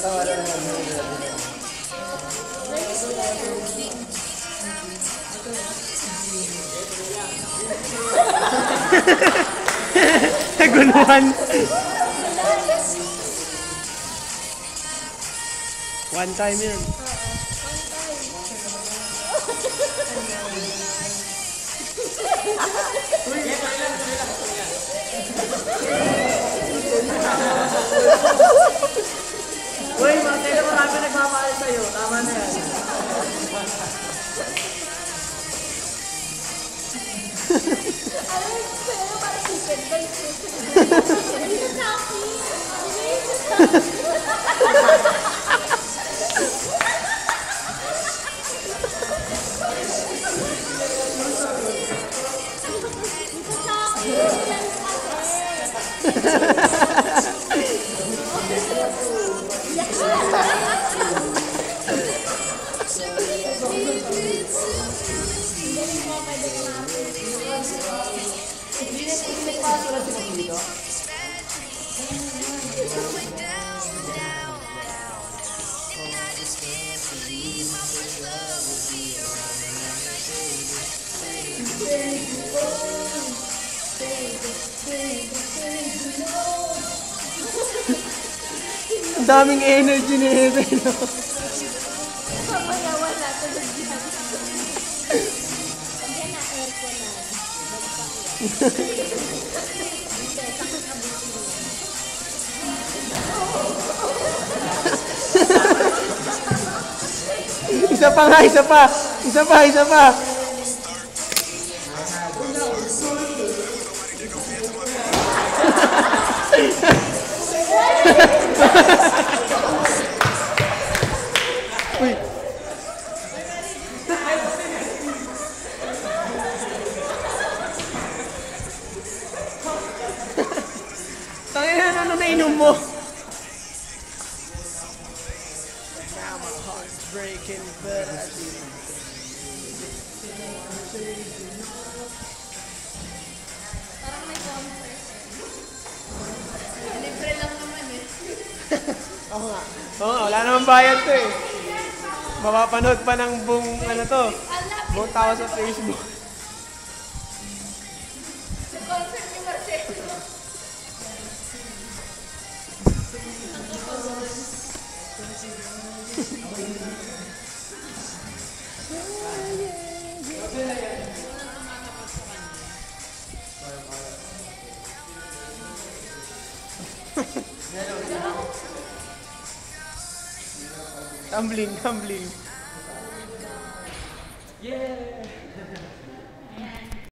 Naguluhan. One time yun. Uy, Marcelo, marami nagmamahal sa'yo. Tama na yan. Pero parang chicken guys. Dito sa akin. Dito sa akin. Ang daming energy ni Eve, no? Mamaya wala. Tulog yan. Pagyan na aircon na. Isa pa nga, isa pa. Isa pa, isa pa. Uy. Tangina, ano nainom mo? Now my heart's breaking, but I see. Parang may concert. Libre lang naman eh. Oo nga. Oo nga, wala namang bayad to eh. Mapapanood pa ng buong ano to. Buong tao sa Facebook. Sa concert ni Marcelo. Tumbling, tumbling. Yeah!